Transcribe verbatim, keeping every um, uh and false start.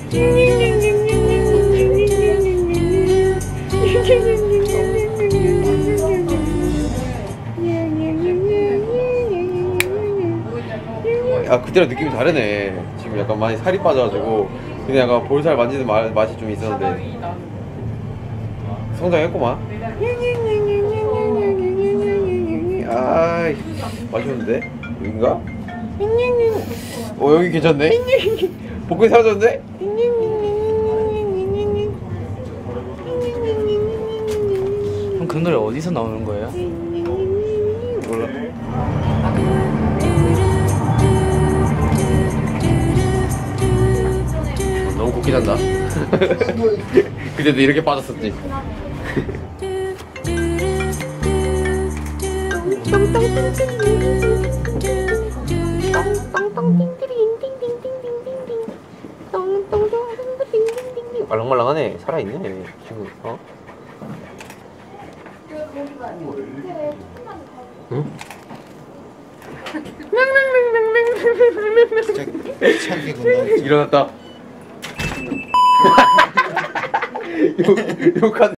아 그때랑 느낌이 다르네. 지금 약간 많이 살이 빠져가지고 근데 약간 볼살 만지는 마, 맛이 좀 있었는데 성장했구만. 아이 맛있는데? 여긴가? 어 여기 괜찮네? 복근이 사라졌네? 그럼 그 노래 어디서 나오는 거예요? 몰라. 너무 곱게 잔다. 그때도 이렇게 빠졌었지. 말랑말랑하네. 살아있네 지금. 어? 응? 차게 건다. 일어났다. 욕, 욕한